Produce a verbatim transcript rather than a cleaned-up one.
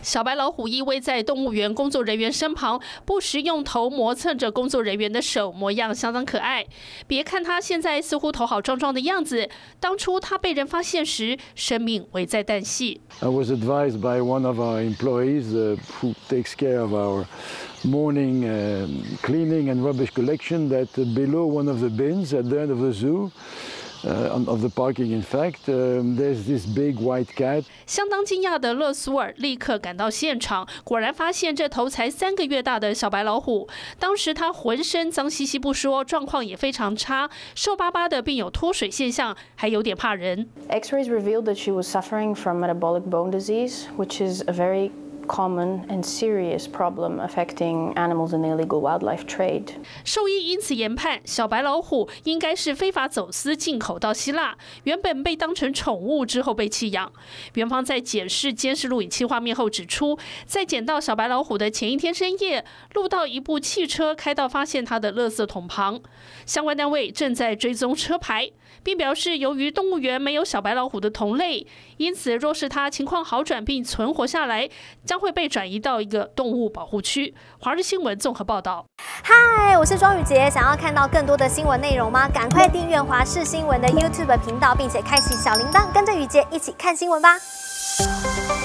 小白老虎依偎在动物园工作人员身旁，不时用头磨蹭着工作人员的手，模样相当可爱。别看它现在似乎头好壮壮的样子，当初它被人发现时，生命危在旦夕。 I was advised by one of our employees uh, who takes care of our morning uh, cleaning and rubbish collection that uh, below one of the bins at the end of the zoo. Uh, of the parking, in fact, um, there's this big white cat. 相当惊讶的勒苏尔立刻赶到现场，果然发现这头才三个月大的小白老虎。当时它浑身脏兮兮不说，状况也非常差，瘦巴巴的，并有脱水现象，还有点怕人。 X-rays revealed that she was suffering from metabolic bone disease, which is a very common and serious problem affecting animals in the illegal wildlife trade. 兽医因此研判，小白老虎应该是非法走私进口到希腊，原本被当成宠物，之后被弃养。园方在检视监视录影器画面后指出，在捡到小白老虎的前一天深夜，录到一部汽车开到发现它的垃圾桶旁，相关单位正在追踪车牌，并表示由于动物园没有小白老虎的同类，因此若是它情况好转并存活下来，将会被转移到一个动物保护区。华视新闻综合报道。 嗨，我是庄宇杰，想要看到更多的新闻内容吗？赶快订阅华视新闻的 YouTube 频道，并且开启小铃铛，跟着宇杰一起看新闻吧。